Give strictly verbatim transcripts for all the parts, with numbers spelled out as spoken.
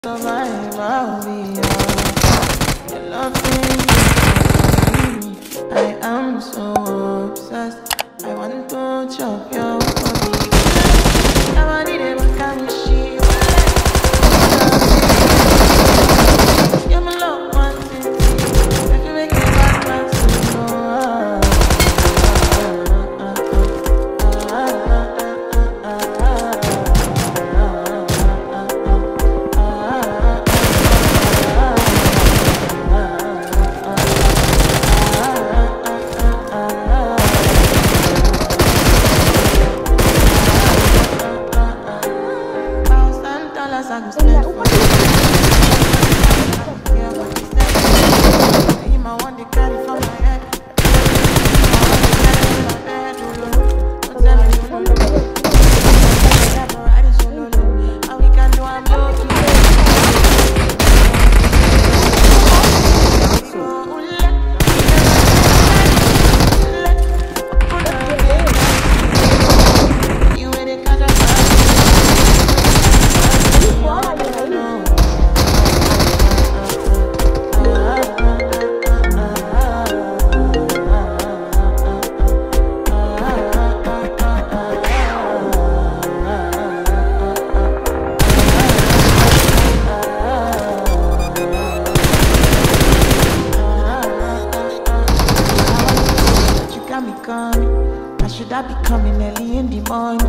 survive, I'll be yours. Your love thing, I am so obsessed. I want to chop your body. I need a back shit. You're my love one thing. If you make it back, that's so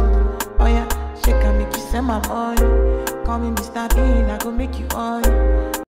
Call me Mister Bean, I go make you on.